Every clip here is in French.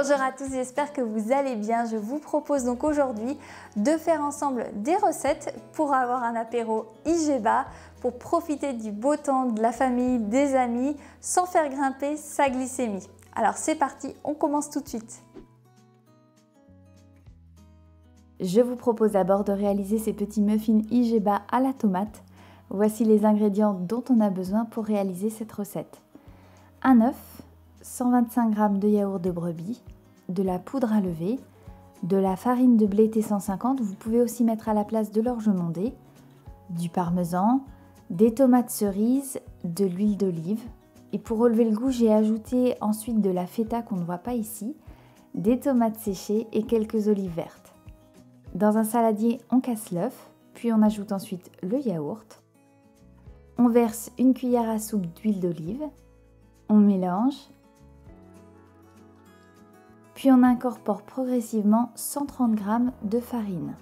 Bonjour à tous, j'espère que vous allez bien. Je vous propose donc aujourd'hui de faire ensemble des recettes pour avoir un apéro IGEBA, pour profiter du beau temps, de la famille, des amis, sans faire grimper sa glycémie. Alors c'est parti, on commence tout de suite. Je vous propose d'abord de réaliser ces petits muffins IGEBA à la tomate. Voici les ingrédients dont on a besoin pour réaliser cette recette. Un œuf, 125 g de yaourt de brebis, de la poudre à lever, de la farine de blé T150, vous pouvez aussi mettre à la place de l'orge mondée, du parmesan, des tomates cerises, de l'huile d'olive. Et pour relever le goût, j'ai ajouté ensuite de la feta qu'on ne voit pas ici, des tomates séchées et quelques olives vertes. Dans un saladier, on casse l'œuf, puis on ajoute ensuite le yaourt. On verse une cuillère à soupe d'huile d'olive. On mélange. Puis on incorpore progressivement 130 g de farine.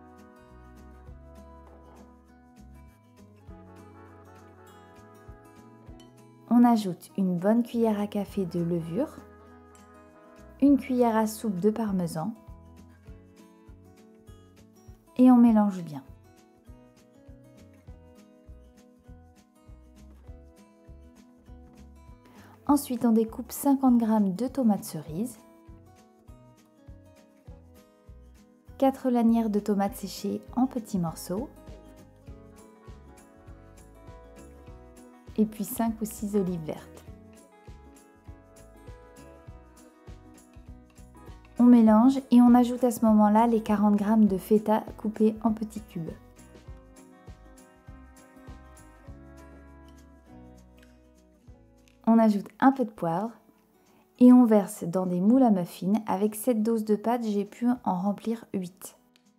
On ajoute une bonne cuillère à café de levure, une cuillère à soupe de parmesan et on mélange bien. Ensuite, on découpe 50 g de tomates cerises, 4 lanières de tomates séchées en petits morceaux et puis 5 ou 6 olives vertes. On mélange et on ajoute à ce moment-là les 40 g de feta coupés en petits cubes. On ajoute un peu de poivre et on verse dans des moules à muffins. Avec cette dose de pâte, j'ai pu en remplir 8.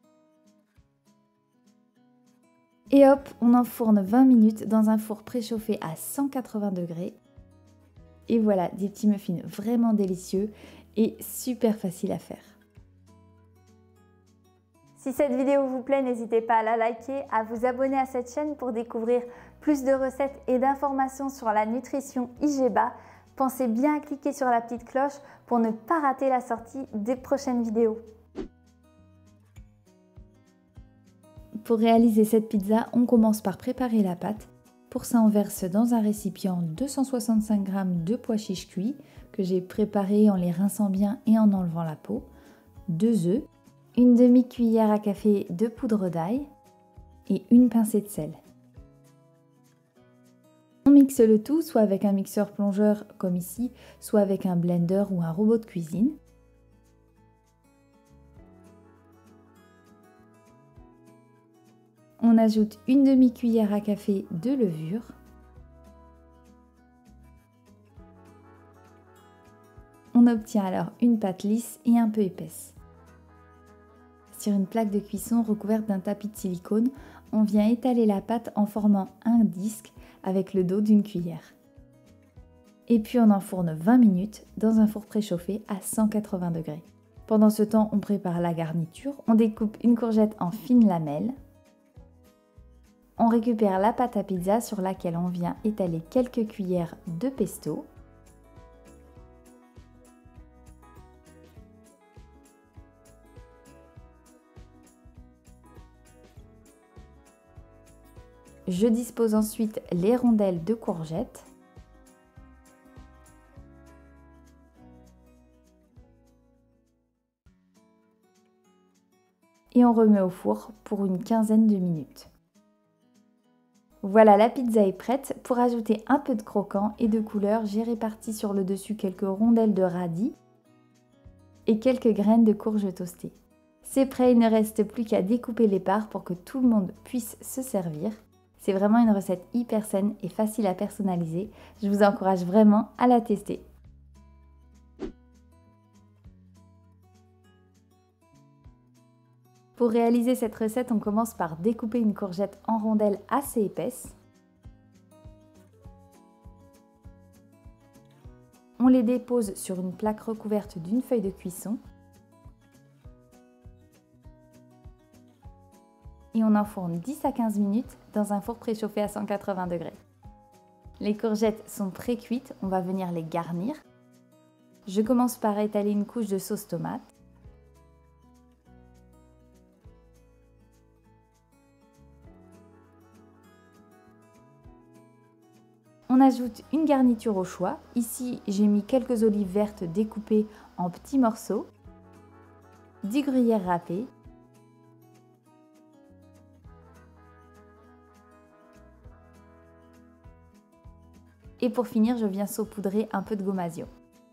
Et hop, on enfourne 20 minutes dans un four préchauffé à 180 degrés. Et voilà, des petits muffins vraiment délicieux et super faciles à faire. Si cette vidéo vous plaît, n'hésitez pas à la liker, à vous abonner à cette chaîne pour découvrir plus de recettes et d'informations sur la nutrition IGEBA. Pensez bien à cliquer sur la petite cloche pour ne pas rater la sortie des prochaines vidéos. Pour réaliser cette pizza, on commence par préparer la pâte. Pour ça, on verse dans un récipient 265 g de pois chiches cuits que j'ai préparés en les rinçant bien et en enlevant la peau, 2 œufs, une demi-cuillère à café de poudre d'ail et une pincée de sel. On mixe le tout, soit avec un mixeur plongeur comme ici, soit avec un blender ou un robot de cuisine. On ajoute une demi-cuillère à café de levure. On obtient alors une pâte lisse et un peu épaisse. Sur une plaque de cuisson recouverte d'un tapis de silicone, on vient étaler la pâte en formant un disque avec le dos d'une cuillère. Et puis on enfourne 20 minutes dans un four préchauffé à 180 degrés. Pendant ce temps, on prépare la garniture. On découpe une courgette en fines lamelles. On récupère la pâte à pizza sur laquelle on vient étaler quelques cuillères de pesto. Je dispose ensuite les rondelles de courgettes. Et on remet au four pour une quinzaine de minutes. Voilà, la pizza est prête. Pour ajouter un peu de croquant et de couleur, j'ai réparti sur le dessus quelques rondelles de radis et quelques graines de courge toastées. C'est prêt, il ne reste plus qu'à découper les parts pour que tout le monde puisse se servir. C'est vraiment une recette hyper saine et facile à personnaliser. Je vous encourage vraiment à la tester. Pour réaliser cette recette, on commence par découper une courgette en rondelles assez épaisses. On les dépose sur une plaque recouverte d'une feuille de cuisson. Et on enfourne 10 à 15 minutes dans un four préchauffé à 180 degrés. Les courgettes sont pré-cuites, on va venir les garnir. Je commence par étaler une couche de sauce tomate. On ajoute une garniture au choix. Ici, j'ai mis quelques olives vertes découpées en petits morceaux, 10 gruyères râpées, et pour finir, je viens saupoudrer un peu de gomasio.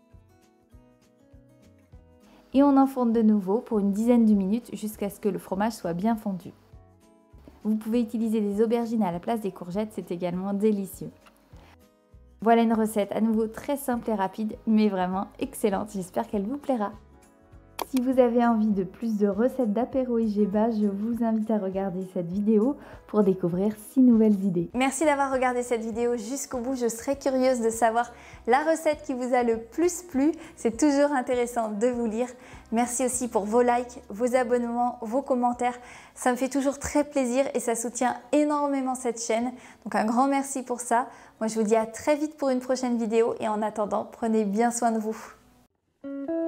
Et on enfourne de nouveau pour une dizaine de minutes jusqu'à ce que le fromage soit bien fondu. Vous pouvez utiliser des aubergines à la place des courgettes, c'est également délicieux. Voilà une recette à nouveau très simple et rapide, mais vraiment excellente. J'espère qu'elle vous plaira. Si vous avez envie de plus de recettes d'apéro IGEBA, je vous invite à regarder cette vidéo pour découvrir 6 nouvelles idées. Merci d'avoir regardé cette vidéo jusqu'au bout. Je serais curieuse de savoir la recette qui vous a le plus plu. C'est toujours intéressant de vous lire. Merci aussi pour vos likes, vos abonnements, vos commentaires. Ça me fait toujours très plaisir et ça soutient énormément cette chaîne. Donc un grand merci pour ça. Moi je vous dis à très vite pour une prochaine vidéo et en attendant, prenez bien soin de vous.